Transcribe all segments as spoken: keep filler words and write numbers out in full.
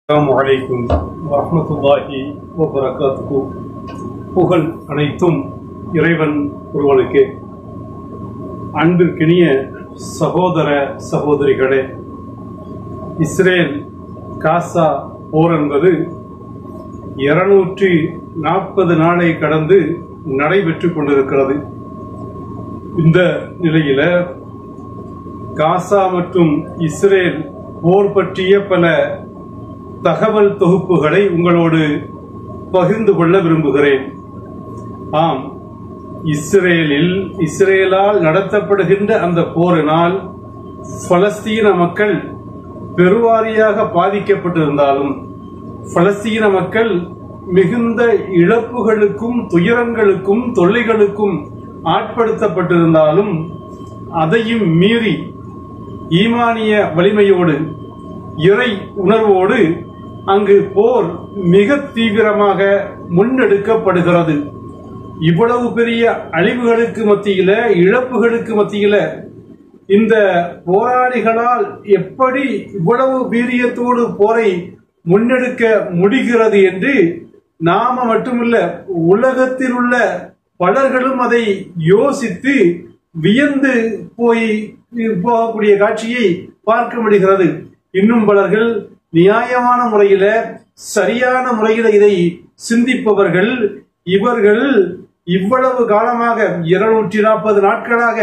அஸ்ஸலாமு அலைக்கும் வரஹ்மத்துல்லாஹி வபரகாத்துஹு. புகழ் அனைத்தும் இறைவன் ஒருவனுக்கே. அன்பிற்கினிய சகோதர சகோதரிகளே, இஸ்ரேல் காசா போர் என்பது இருநூற்றி நாற்பது நாளை கடந்து நடைபெற்றுக் கொண்டிருக்கிறது. இந்த நிலையில காசா மற்றும் இஸ்ரேல் போர் பற்றிய பல தகவல் தொகுப்புகளை உங்களோடு பகிர்ந்து கொள்ள விரும்புகிறேன். ஆம், இஸ்ரேலில் இஸ்ரேலால் நடத்தப்படுகின்ற அந்த போரினால் பலஸ்தீன மக்கள் பெருவாரியாக பாதிக்கப்பட்டிருந்தாலும், பலஸ்தீன மக்கள் மிகுந்த இழப்புகளுக்கும் துயரங்களுக்கும் தொல்லைகளுக்கும் ஆட்படுத்தப்பட்டிருந்தாலும், அதையும் மீறி ஈமானிய வலிமையோடு இறை உணர்வோடு அங்கு போர் மிக தீவிரமாக முன்னெடுக்கப்படுகிறது. இவ்வளவு பெரிய அழிவுகளுக்கு மத்தியில, இழப்புகளுக்கு மத்தியில இந்த போராளிகளால் எப்படி இவ்வளவு வீரியத்தோடு போரை முன்னெடுக்க முடிகிறது என்று நாம மட்டுமல்ல, உலகத்தில் உள்ள பலர்களும் அதை யோசித்து வியந்து போய் போகக்கூடிய காட்சியை பார்க்க முடிகிறது. இன்னும் பலர்கள் நியாயமான முறையில, சரியான முறையில இதை சிந்திப்பவர்கள், இவர்கள் இவ்வளவு காலமாக இருநூற்றி நாற்பது நாட்களாக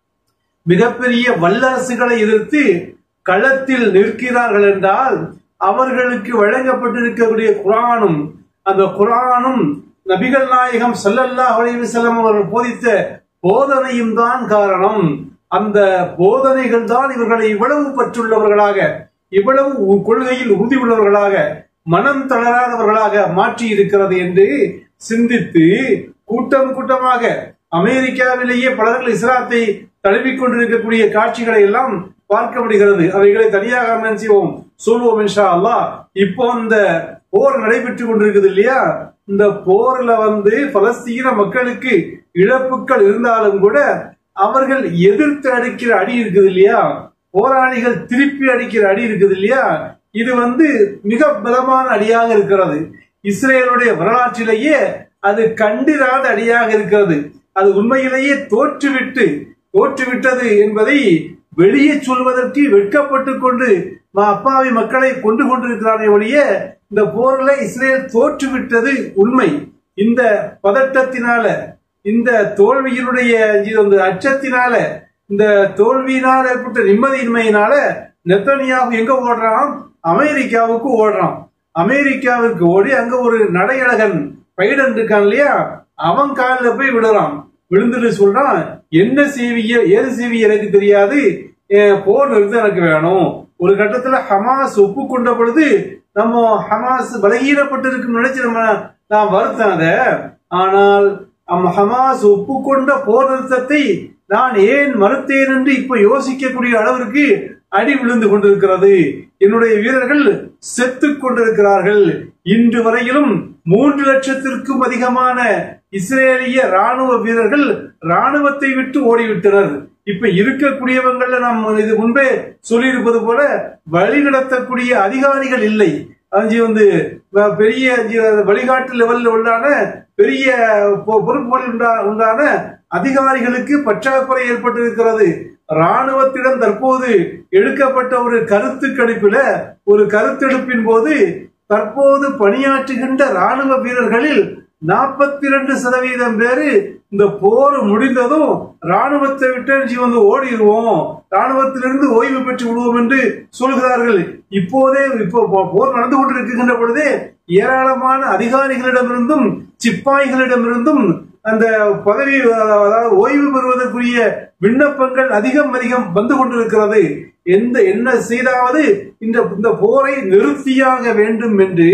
மிகப்பெரிய வல்லரசுகளை எதிர்த்து களத்தில் நிற்கிறார்கள் என்றால், அவர்களுக்கு வழங்கப்பட்டிருக்கக்கூடிய குர்ஆனும், அந்த குர்ஆனும் நபிகள் நாயகம் ஸல்லல்லாஹு அலைஹி வஸல்லம் அவர்கள் போதித்த போதனையும் தான் காரணம். அந்த போதனைகள் தான் இவர்களை இவ்வளவு பற்றுள்ளவர்களாக, இவ்வளவு கொள்கையில் உறுதி உள்ளவர்களாக, மனம் தளராதவர்களாக மாற்றி இருக்கிறது என்று சிந்தித்து கூட்டம் கூட்டமாக அமெரிக்காவிலேயே பலர்கள் இஸ்லாத்தை தழுவிக் கொண்டிருக்கக்கூடிய காட்சிகளை எல்லாம் பார்க்க முடிகிறது. அவைகளை தனியாக நினைச்சுவோம், சொல்வோம் இன்ஷா அல்லாஹ். இப்போ இந்த போர் நடைபெற்றுக் கொண்டிருக்குது இல்லையா, இந்த போர்ல வந்து பலஸ்தீன மக்களுக்கு இழப்புகள் இருந்தாலும் கூட அவர்கள் எதிர்த்து அடிக்கிற அடி இருக்குது இல்லையா, போராளிகள் திருப்பி அடிக்கிற அடி இருக்குது இல்லையா, இது வந்து மிக பலமான அடியாக இருக்கிறது. இஸ்ரேலுடைய வரலாற்றிலேயே அது கண்டிராத அடியாக இருக்கிறது. அது உண்மையிலேயே தோற்றுவிட்டு தோற்றுவிட்டது என்பதை வெளியே சொல்வதற்கு வெட்கப்பட்டு கொண்டு அப்பாவி மக்களை கொண்டு கொண்டிருக்கிறானே ஒழிய, இந்த போர்ல இஸ்ரேல் தோற்றுவிட்டது உண்மை. இந்த பதட்டத்தினால, இந்த தோல்வியினுடைய அச்சத்தினால, இந்த தோல்வியினால் ஏற்பட்ட நிம்மதியின்மையினால நெத்தனியாஹு எங்க ஓடுறான்? அமெரிக்காவுக்கு ஓடுறான். அமெரிக்காவுக்கு ஓடி அங்க ஒரு நடையழகன் பைடன் இருக்கான் இல்லையா, அவன் காலில் போய் விடுறான். விழுந்துட்டு சொல்றான், என்ன செய்விய ஏது செய்விய எனக்கு தெரியாது, போர் நிறுத்தம் எனக்கு வேணும். ஒரு கட்டத்துல ஹமாஸ் ஒப்புக்கொண்ட பொழுது நம்ம ஹமாஸ் பலகீனப்பட்டிருக்கும் நினைச்சு நம்ம நான் வருத்தேன் அதை. ஆனால் ஹமாஸ் ஒப்புக்கொண்ட போர் நிறுத்தத்தை நான் ஏன் மறுத்தேன் என்று இப்ப யோசிக்கக்கூடிய அளவிற்கு அடி விழுந்து கொண்டிருக்கிறது. என்னுடைய வீரர்கள் செத்து கொண்டிருக்கிறார்கள். இன்று வரையிலும் மூன்று லட்சத்திற்கும் அதிகமான இஸ்ரேலிய ராணுவ வீரர்கள் ராணுவத்தை விட்டு ஓடிவிட்டனர். இப்ப இருக்கக்கூடியவங்கள்ல நாம் இது முன்பே சொல்லியிருப்பது போல வழிநடத்தக்கூடிய அதிகாரிகள் இல்லை. அஞ்சு வந்து பெரிய வழிகாட்டு லெவல்ல உள்ளான பெரிய பொறுப்புகளில் உண்டான அதிகாரிகளுக்கு பற்றாக்குறை ஏற்பட்டிருக்கிறது. ராணுவத்திடம் தற்போது எடுக்கப்பட்ட ஒரு கருத்து கணிப்புல, ஒரு கருத்தெடுப்பின் போது தற்போது பணியாற்றுகின்ற ராணுவ வீரர்களில் நாற்பத்தி இரண்டு சதவீதம் பேரு இந்த போர் முடிந்ததும் ராணுவத்தை விட்டு வந்து ஓடிடுவோம், ராணுவத்திலிருந்து ஓய்வு பெற்று விடுவோம் என்று சொல்கிறார்கள். இப்போதே இப்போ போர் நடந்து கொண்டிருக்கின்ற பொழுதே ஏராளமான அதிகாரிகளிடமிருந்தும் சிப்பாய்களிடமிருந்தும் அந்த பதவி, அதாவது ஓய்வு பெறுவதற்குரிய விண்ணப்பங்கள் அதிகம் அதிகம் வந்து கொண்டிருக்கிறது. எந்த என்ன செய்தாவது இந்த இந்த போரை நிறுத்தியாக வேண்டும் என்று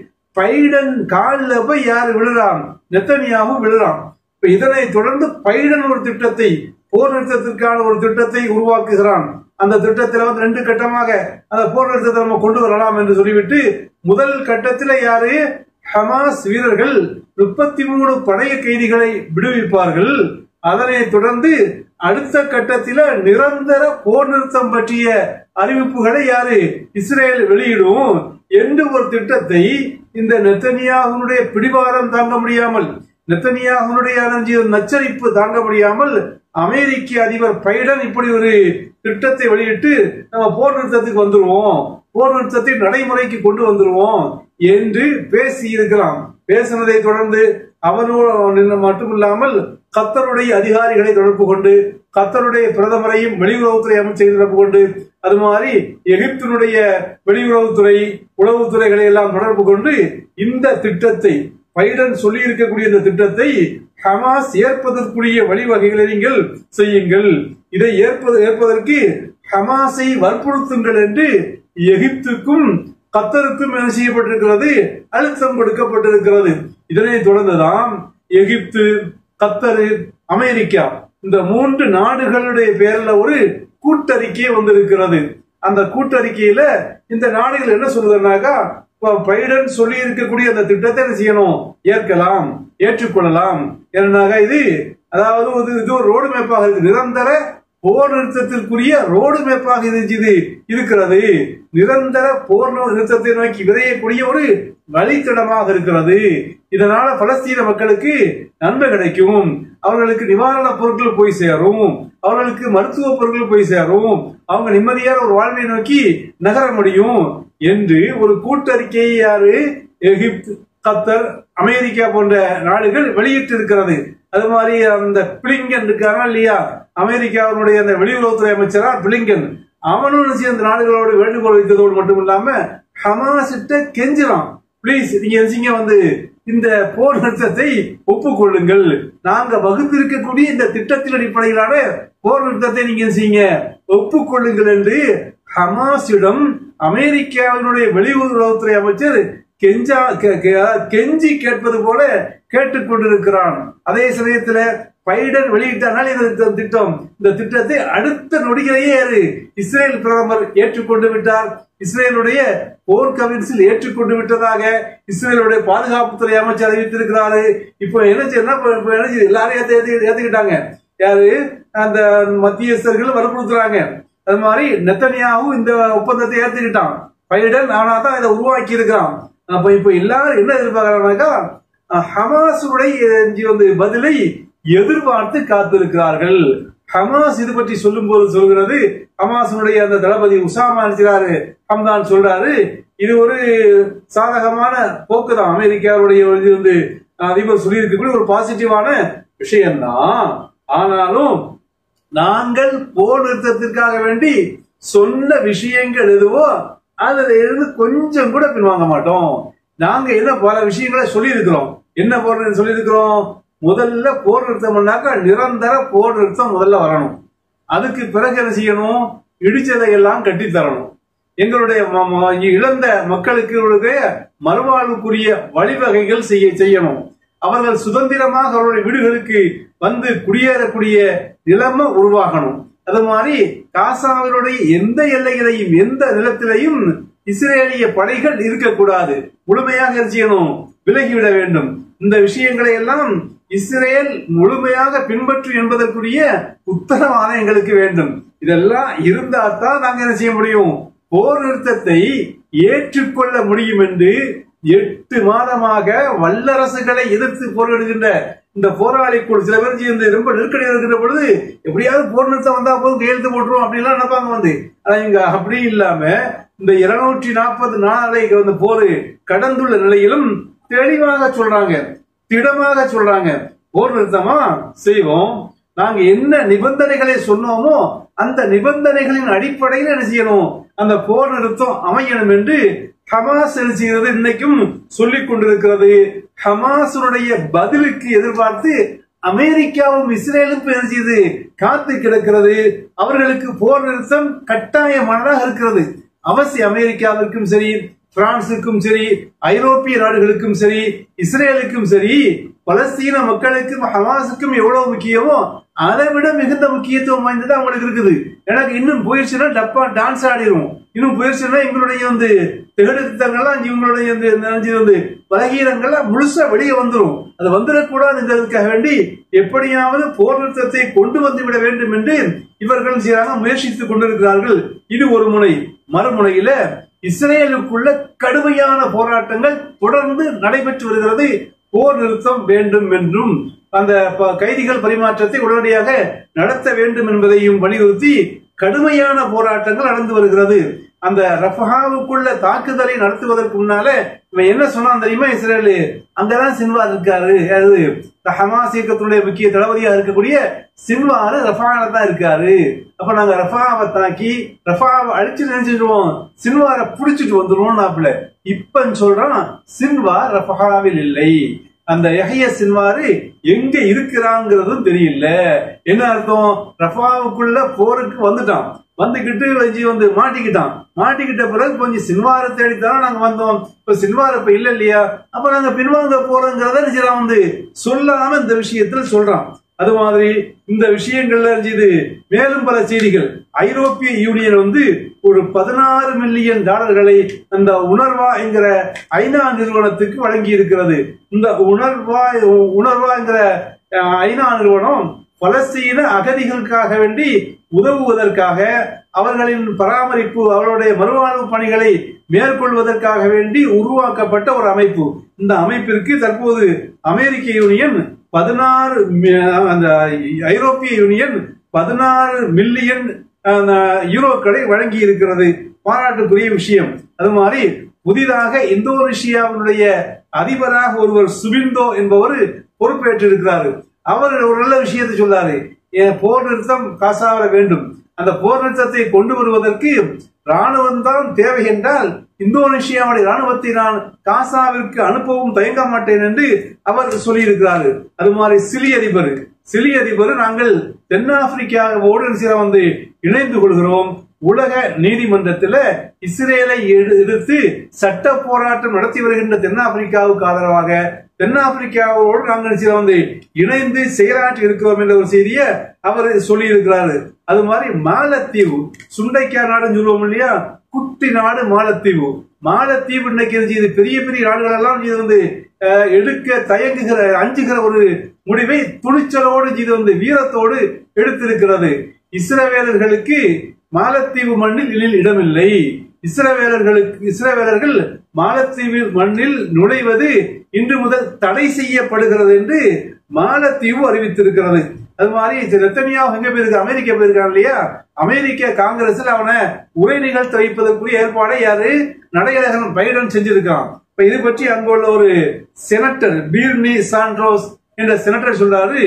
பைடன் காலில் போய் யாரு விழுறான்? நெத்தனியாஹு விழுறான். இப்ப இதனை தொடர்ந்து பைடன் ஒரு திட்டத்தை, போர் நிறுத்தத்திற்கான ஒரு திட்டத்தை உருவாக்குகிறான். அந்த திட்டத்தில் வந்து ரெண்டு கட்டமாக அந்த போர் நிறுத்தத்தை நம்ம கொண்டு வரலாம் என்று சொல்லிவிட்டு, முதல் கட்டத்தில் யாரு? ஹமாஸ் வீரர்கள் முப்பத்தி மூணு பழைய கைதிகளை விடுவிப்பார்கள். அதனை தொடர்ந்து அடுத்த கட்டத்தில நிரந்தர போர் நிறுத்தம் பற்றிய அறிவிப்புகளை யாரு? இஸ்ரேல் வெளியிடும். என்று ஒரு திட்டத்தை இந்த நெத்தனியாஹுனுடைய பிடிவாதம் தாங்க முடியாமல், நெத்தனியாஹுனுடைய நச்சரிப்பு தாங்க முடியாமல் அமெரிக்க அதிபர் பைடன் இப்படி ஒரு திட்டத்தை வெளியிட்டு நம்ம போர் நிறுத்தத்துக்கு வந்துருவோம், போர் நிறுத்தத்தை நடைமுறைக்கு கொண்டு வந்துருவோம் என்று பேசி இருக்கிறான். பேசினதை தொடர்ந்து அவனோடு மட்டுமில்லாமல் கத்தருடைய அதிகாரிகளை தொடர்பு கொண்டு, கத்தருடைய பிரதமரையும் வெளியுறவுத்துறை அமைச்சரை தொடர்பு கொண்டு, அது மாதிரி எகிப்தினுடைய வெளியுறவுத்துறை உளவுத்துறைகளை எல்லாம் தொடர்பு கொண்டு இந்த திட்டத்தை, பைடன் சொல்லி இருக்கக்கூடிய இந்த திட்டத்தை ஹமாஸ் ஏற்பதற்குரிய வழிவகைகளை நீங்கள் செய்யுங்கள், இதை ஏற்பது ஏற்பதற்கு ஹமாஸை வற்புறுத்துங்கள் என்று எகிப்துக்கும் கத்தருக்கும் என்ன செய்யப்பட்டிருக்கிறது, அழுத்தம் கொடுக்கப்பட்டிருக்கிறது. இதனை தொடர்ந்துதான் எகிப்து, கத்தரு, அமெரிக்கா இந்த மூன்று நாடுகளுடைய பேர்ல ஒரு கூட்டறிக்கை வந்திருக்கிறது. அந்த கூட்டறிக்கையில இந்த நாடுகள் என்ன சொல்றதுனாக்கா, பைடன் சொல்லி இருக்கக்கூடிய அந்த திட்டத்தை என்ன செய்யணும், ஏற்கலாம், ஏற்றுக்கொள்ளலாம். ஏன்னாக இது அதாவது இது ஒரு ரோடு மேப்பாக இருக்கு, நிரந்தர போர் நிறுத்தத்திற்குரிய ரோடு மேப்பாக இது இருக்கிறது, நிரந்தர போர் நிறுத்தத்தை நோக்கி விரையக்கூடிய ஒரு வழித்தடமாக இருக்கிறது. இதனால பலஸ்தீன மக்களுக்கு நன்மை கிடைக்கும், அவர்களுக்கு நிவாரண பொருட்கள் போய் சேரும், அவர்களுக்கு மருத்துவ பொருட்கள் போய் சேரும், அவங்க நிம்மதியான ஒரு வாழ்வை நோக்கி நகர முடியும் என்று ஒரு கூட்டறிக்கையை யாரு, எகிப்து, கத்தர், அமெரிக்கா போன்ற நாடுகள் வெளியிட்டு இருக்கிறது. அது மாதிரி அந்த பிளிங்கன் இருக்காங்க இல்லையா, அமெரிக்காவுடைய அந்த வெளியுறவுத்துறை அமைச்சரா பிளிங்கன், அவனும் அந்த நாடுகளோடு வேண்டுகோள் வைத்ததோடு மட்டும் இல்லாம ஹமாஸிட்ட கெஞ்சிறான், பிளீஸ் நீங்க வந்து இந்த போர் நிறுத்தத்தை ஒப்புக்கொள்ளுங்கள், நாங்க வகுத்திருக்கக்கூடிய இந்த திட்டத்தின் அடிப்படையிலான போர் நிறுத்தத்தை நீங்க செய்யுங்க, ஒப்புக்கொள்ளுங்கள் என்று ஹமாஸிடம் அமெரிக்காவினுடைய வெளியுறவுத்துறை அமைச்சர் கெஞ்சா கெஞ்சி கேட்பது போல கேட்டுக்கொண்டிருக்கிறான். அதே சமயத்துல பைடன் வெளியிட்டால் இந்த திட்டம், இந்த திட்டத்தை அடுத்த நொடிகளையே இஸ்ரேல் பிரதமர் ஏற்றுக்கொண்டு விட்டார், இஸ்ரேலுடைய போர் கவுன்சில் ஏற்றுக்கொண்டு விட்டதாக இஸ்ரேலுடைய பாதுகாப்புத்துறை அமைச்சர் அறிவித்திருக்கிறாரு. இப்போ என்ன எல்லாரும் ஏத்துக்கிட்டாங்க, யாரு, அந்த மத்தியஸ்தர்கள் வற்புறுத்துறாங்க. அது மாதிரி நெத்தனியாவும் இந்த ஒப்பந்தத்தை ஏத்துக்கிட்டான் பைடன், ஆனா தான் இதை உருவாக்கி இருக்கிறான். அப்ப இப்ப எல்லாரும் என்ன எதிர்பார்க்கிறாங்கன்னாக்கா, ஹமாஸுடைய வந்து பதிலை எதிர்பார்த்து காத்திருக்கிறார்கள். ஹமாஸ் இது பற்றி சொல்லும் போது சொல்கிறது, ஹமாஸுடைய அந்த தளபதி உசாமா இருக்கிறாரு, ஹம்தான் சொல்றாரு, இது ஒரு சாதகமான போக்குதான், அமெரிக்காவுடைய வந்து அதிபர் சொல்லி இருக்கக்கூடிய ஒரு பாசிட்டிவான விஷயம்தான். ஆனாலும் நாங்கள் போர் நிறுத்தத்திற்காக வேண்டி சொன்ன விஷயங்கள் எதுவோ அதுல இருந்து கொஞ்சம் கூட பின்வாங்க மாட்டோம். நாங்க என்ன பல விஷயங்களை சொல்லி இருக்கிறோம். என்ன போர் சொல்லி இருக்கிறோம், முதல்ல போர் நிறுத்தம்னாக்கா நிரந்தர போர் நிறுத்தம் முதல்ல வரணும். அதுக்கு பிறகு என்ன செய்யணும், இடிச்சதை எல்லாம் கட்டி தரணும். எங்களுடைய இழந்த மக்களுக்கு மறுவாழ்வுக்குரிய வழிவகைகள் செய்ய செய்யணும். அவர்கள் சுதந்திரமாக அவருடைய வீடுகளுக்கு வந்து குடியேறக்கூடிய நிலைமை உருவாகணும். அது மாதிரி காசாவினுடைய எந்த எல்லைகளையும் எந்த நிலத்திலையும் இஸ்ரேலிய படைகள் இருக்கக்கூடாது, முழுமையாக செய்யணும், விலகிவிட வேண்டும். இந்த விஷயங்களை எல்லாம் இஸ்ரேல் முழுமையாக பின்பற்றும் என்பதற்குரிய உத்தரவாதம் எங்களுக்கு வேண்டும். இதெல்லாம் இருந்தா தான் நாங்க என்ன செய்ய முடியும், போர் நிறுத்தத்தை ஏற்றுக்கொள்ள முடியும் என்று எட்டு மாதமாக வல்லரசுகளை எதிர்த்து போராடுகின்ற இந்த போராளி குழு சில பேர் ரொம்ப நெருக்கடி இருக்கிற பொழுது எப்படியாவது போர் நிறுத்தம் வந்தா போதும் கையெழுத்து போட்டுரும் அப்படின்லாம் நினைப்பாங்க வந்து. ஆனா இங்க அப்படி இல்லாம இந்த இருநூற்றி நாற்பது நாளை வந்து போரு கடந்துள்ள நிலையிலும் தெளிவாக சொல்றாங்க, திடமாக சொல்றாங்க, போர் நிறுத்தமா செய்வோம், நாங்க என்ன நிபந்தனைகளை சொன்னோமோ அந்த நிபந்தனைகளின் அடிப்படையில் என்ன செய்யணும், அந்த போர் நிறுத்தம் அமையணும் என்று ஹமாஸ் செய்கிறது இன்னைக்கும் சொல்லிக் கொண்டிருக்கிறது. ஹமாஸுடைய பதிலுக்கு எதிர்பார்த்து அமெரிக்காவும் இஸ்ரேலும் செய்து காத்து கிடக்கிறது. அவர்களுக்கு போர் நிறுத்தம் கட்டாயமானதாக இருக்கிறது. அவசியம் அமெரிக்காவிற்கும் சரி, பிரான்சுக்கும் சரி, ஐரோப்பிய நாடுகளுக்கும் சரி, இஸ்ரேலுக்கும் சரி, பலஸ்தீன மக்களுக்கும் ஹமாஸுக்கும் எவ்வளவு முக்கியமோ அதை விட மிகுந்த முக்கியத்துவம் வாய்ந்தது அவங்களுக்கு இருக்குது. எனக்கு இன்னும் போயிடுச்சுன்னா டப்பா டான்ஸ் ஆடிடும், இன்னும் போயிடுச்சுன்னா எங்களுடைய வந்து திகழ்த்தங்கள்லாம் இவங்களுடைய வந்து பலகீனங்கள்லாம் முழுசா வெளியே வந்துடும். அது வந்துடக்கூடாது என்பதற்காக வேண்டி எப்படியாவது போர் நிறுத்தத்தை கொண்டு வந்து விட வேண்டும் என்று இவர்கள் செய்யறாங்க, முயற்சித்துக் கொண்டிருக்கிறார்கள். இது ஒரு முனை. மறுமுனையில இஸ்ரேலுக்குள்ள கடுமையான போராட்டங்கள் தொடர்ந்து நடைபெற்று வருகிறது. போர் நிறுத்தம் வேண்டும் என்றும் அந்த கைதிகள் பரிமாற்றத்தை உடனடியாக நடத்த வேண்டும் என்பதையும் வலியுறுத்தி கடுமையான போராட்டங்கள் நடந்து வருகிறது. அந்த ரஃபாவுக்குள்ள தாக்குதலை நடத்துவதற்கு முன்னால இவன் என்ன சொன்னான் தெரியுமா? இஸ்ரேலு அங்கதான் சின்வார் இருக்காரு. அது ஹமாஸ் இயக்கத்தினுடைய முக்கிய தளபதியா இருக்கக்கூடிய சின்வாரு ரஃபால தான் இருக்காரு. அப்ப நாங்க ரஃபாவை தாக்கி ரஃபாவை அழிச்சு நினைச்சிடுவோம், சின்வாரை புடிச்சிட்டு வந்துடுவோம். நாப்புல இப்ப சொல்றான் சின்வார் ரஃபாவில் இல்லை. அந்த யஹ்ய சின்வாரு எங்க இருக்கிறாங்கிறதும் தெரியல. என்ன அர்த்தம்? ரஃபாவுக்குள்ள போருக்கு வந்துட்டான், வந்துகிட்டு வஞ்சி வந்து மாட்டிக்கிட்டான். மாட்டிக்கிட்ட பிறகு கொஞ்சம் சின்வாரை தேடித்தானே நாங்க வந்தோம். இப்ப சின்வார் இப்ப இல்ல இல்லையா, அப்ப நாங்க பின்வாங்க போறோங்கிறத வந்து சொல்லாம இந்த விஷயத்துல சொல்றான். அது மாதிரி இந்த விஷயங்கள்ல இது மேலும் பல செய்திகள். ஐரோப்பிய யூனியன் வந்து ஒரு பதினாறு மில்லியன் டாலர்களை அந்த உணர்வா என்கிற ஐநா நிறுவனத்துக்கு வழங்கி இருக்கிறது. இந்த உணர்வா உணர்வா என்கிற ஐநா நிறுவனம் பலஸ்தீன அகதிகளுக்காக வேண்டி உதவுவதற்காக, அவர்களின் பராமரிப்பு, அவர்களுடைய மறுவாழ்வு பணிகளை மேற்கொள்வதற்காக வேண்டி உருவாக்கப்பட்ட ஒரு அமைப்பு. இந்த அமைப்பிற்கு தற்போது அமெரிக்க யூனியன் பதினாறு அந்த ஐரோப்பிய யூனியன் பதினாறு மில்லியன் யூரோக்களை வழங்கி இருக்கிறது. பாராட்டுக்குரிய விஷயம். அது மாதிரி புதிதாக இந்தோனேஷியாவுடைய அதிபராக ஒருவர் சுபிந்தோ என்பவர் பொறுப்பேற்றிருக்கிறாரு. அவர் ஒரு நல்ல விஷயத்தை சொல்லாரு, போர் நிறுத்தம் காசாவில் வேண்டும். அந்த போர் நிறுத்தத்தை கொண்டு வருவதற்கு ராணுவம் தான் தேவை என்றால் இந்தோனேஷியாவுடைய ராணுவத்தை நான் காசாவிற்கு அனுப்பவும் தயங்க மாட்டேன் என்று அவர் சொல்லியிருக்கிறாரு. அது மாதிரி சிலி அதிபர் சிலி அதிபர் நாங்கள் தென்னாப்பிரிக்காவோடு வந்து இணைந்து கொள்கிறோம். உலக நீதிமன்றத்தில் இஸ்ரேலை எதிர்த்து சட்ட போராட்டம் நடத்தி வருகின்ற தென்னாப்பிரிக்காவுக்கு ஆதரவாக தென்னாப்பிரிக்காவோடு நாங்கள் வந்து இணைந்து செயலாற்றி இருக்கிறோம் என்ற ஒரு செய்தியை அவர் சொல்லி இருக்கிறாரு. அது மாதிரி மாலத்தீவு, சுண்டைக்காய் நாடுன்னு சொல்லுவோம் இல்லையா, குட்டி நாடு மாலத்தீவு. மாலத்தீவு இன்னைக்கு இது பெரிய பெரிய நாடுகள் எல்லாம் இது வந்து எடுக்க தயங்குகிற அஞ்சுகிற ஒரு முடிவை துணிச்சலோடு இது வந்து வீரத்தோடு எடுத்திருக்கிறது. இஸ்ரவேலர்களுக்கு மாலத்தீவு மண்ணில் இடமில்லை. இஸ்ரவேலர்களுக்கு இஸ்ரவேலர்கள் மாலத்தீவு மண்ணில் நுழைவது இன்று முதல் தடை செய்யப்படுகிறது என்று மாலத்தீவு அறிவித்திருக்கிறது. அது மாதிரி நெத்தனியாஹு எங்க போயிருக்க, அமெரிக்கா போயிருக்கான் இல்லையா, அமெரிக்க காங்கிரஸ்ல அவனை உரை நிகழ்த்த வைப்பதற்குரிய ஏற்பாடை யாரு நடையழகன் பைடன் செஞ்சிருக்கான். இப்ப இது பற்றி அங்குள்ள ஒரு செனட்டர் பீர்னி சாண்ட்ரோஸ் என்ற செனட்டர் சொல்றாரு,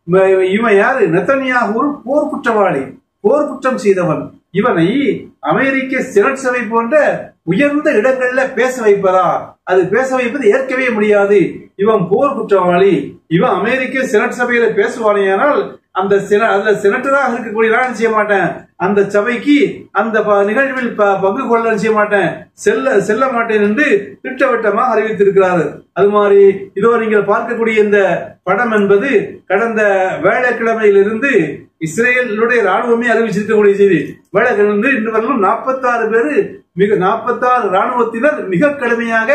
இவன் யாரு, நெத்தனியாஹு ஒரு போர் குற்றவாளி, போர் குற்றம் செய்தவன். இவனை அமெரிக்க செனட் சபை போன்ற உயர்ந்த இடங்கள்ல பேச வைப்பதா, அது பேச வைப்பது ஏற்கவே முடியாது. இவன் போர் குற்றவாளி, இவன் அமெரிக்க செனட் சபையில பேசுவானேயானால் அந்த அதுல செனட்டராக இருக்கக்கூடிய நான் செய்ய மாட்டேன், அந்த சபைக்கு அந்த நிகழ்வில் பங்கு கொள்ள செய்ய மாட்டேன், செல்ல செல்ல மாட்டேன் என்று திட்டவட்டமாக அறிவித்திருக்கிறார். அது மாதிரி இதோ நீங்கள் பார்க்கக்கூடிய இந்த படம் என்பது கடந்த வேலைக்கிழமையிலிருந்து இஸ்ரேலுடைய ராணுவமே அறிவிச்சிருக்கக்கூடிய செய்தி. வேலைக்கிழமை இன்று வரலும் நாற்பத்தி ஆறு பேரு மிக நாற்பத்தி ஆறு ராணுவத்தினர் மிக கடுமையாக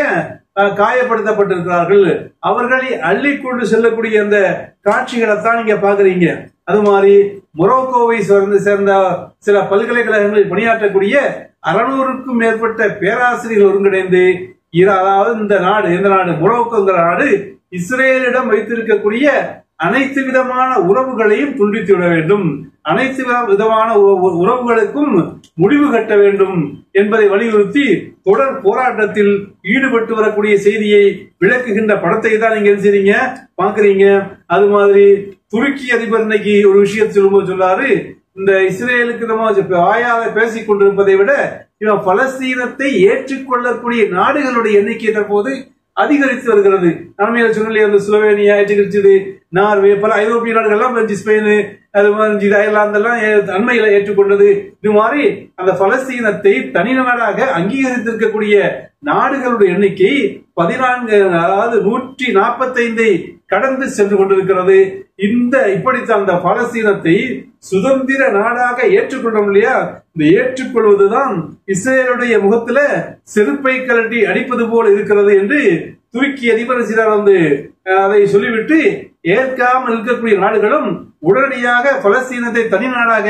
காயப்படுத்தப்பட்டிருக்கிறார்கள். அவர்களை அள்ளி கொண்டு செல்லக்கூடிய அந்த காட்சிகளை தான் நீங்க பாக்குறீங்க. அது மாதிரி மொரோக்கோவை சேர்ந்து சேர்ந்த சில பல்கலைக்கழகங்களில் பணியாற்றக்கூடிய அறுநூறுக்கும் மேற்பட்ட பேராசிரியர்கள் ஒருங்கிணைந்து அதாவது இந்த நாடு எந்த நாடு மொரோக்கோங்கிற நாடு இஸ்ரேலிடம் வைத்திருக்கக்கூடிய அனைத்து விதமான உறவுகளையும் துண்டித்து விட வேண்டும், அனைத்து விதமான உறவுகளுக்கும் முடிவு கட்ட வேண்டும் என்பதை வலியுறுத்தி தொடர் போராட்டத்தில் ஈடுபட்டு வரக்கூடிய செய்தியை விளக்குகின்ற படத்தை தான் நீங்க செய்றீங்க பாக்குறீங்க. அது மாதிரி துருக்கி அதிபர் இன்னைக்கு ஒரு விஷயத்தை சொல்லும்போது சொல்லாரு, இந்த இஸ்ரேலுக்கு நம்ம வாயால பேசிக் கொண்டிருப்பதை விட இவன் பலஸ்தீனத்தை ஏற்றுக்கொள்ளக்கூடிய நாடுகளுடைய எண்ணிக்கை தற்போது அதிகரித்து வருகிறது. நன்மையில சொன்ன ஸ்லோவேனியா ஏற்றுக்கரிச்சது, நார்வே, பல ஐரோப்பிய நாடுகள் எல்லாம் ஸ்பெயின், அது மாதிரி அயர்லாந்து எல்லாம் அண்மையில ஏற்றுக்கொண்டது. இது மாதிரி அந்த பலஸ்தீனத்தை தனி நாடாக அங்கீகரித்திருக்கக்கூடிய நாடுகளுடைய எண்ணிக்கை பதினான்கு அதாவது நூற்றி நாற்பத்தி ஐந்தை கடந்து சென்று கொண்டிருக்கிறது. இந்த இப்படித்தான் அந்த பலஸ்தீனத்தை சுதந்திர நாடாக ஏற்றுக்கொண்டோம் இல்லையா, இந்த ஏற்றுக்கொள்வதுதான் இஸ்ரேலுடைய முகத்துல செருப்பை கலட்டி அடிப்பது போல் இருக்கிறது என்று துருக்கி அதிபர் வந்து அதை சொல்லிவிட்டு ஏற்காமல் இருக்கக்கூடிய நாடுகளும் உடனடியாக பலஸ்தீனத்தை தனி நாடாக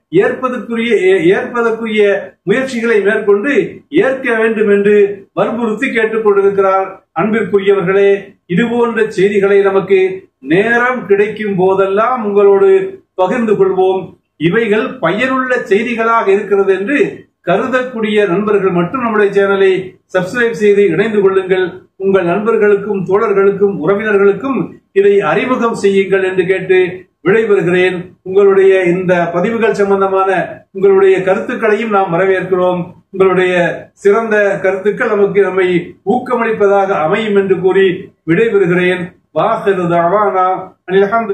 ஏற்பதற்குரிய ஏற்பதற்குரிய முயற்சிகளை மேற்கொண்டு ஏற்க வேண்டும் என்று வற்புறுத்தி கேட்டுக் கொண்டிருக்கிறார். அன்பிற்குரியவர்களே, இது போன்ற செய்திகளை நமக்கு நேரம் கிடைக்கும் போதெல்லாம் உங்களோடு பகிர்ந்து கொள்வோம். இவைகள் பயனுள்ள செய்திகளாக இருக்கிறது என்று கருதக்கூடிய நண்பர்கள் மட்டும் நம்முடைய சேனலை சப்ஸ்கிரைப் செய்து இணைந்து கொள்ளுங்கள். உங்கள் நண்பர்களுக்கும் தோழர்களுக்கும் உறவினர்களுக்கும் இதை அறிமுகம் செய்யுங்கள் என்று கேட்டு விடைபெறுகிறேன். உங்களுடைய இந்த பதிவுகள் சம்பந்தமான உங்களுடைய கருத்துக்களையும் நாம் வரவேற்கிறோம். உங்களுடைய சிறந்த கருத்துக்கள் நமக்கு நம்மை ஊக்கமளிப்பதாக அமையும் என்று கூறி விடைபெறுகிறேன். வாஹிரு தஅவானா அனில் ஹம்து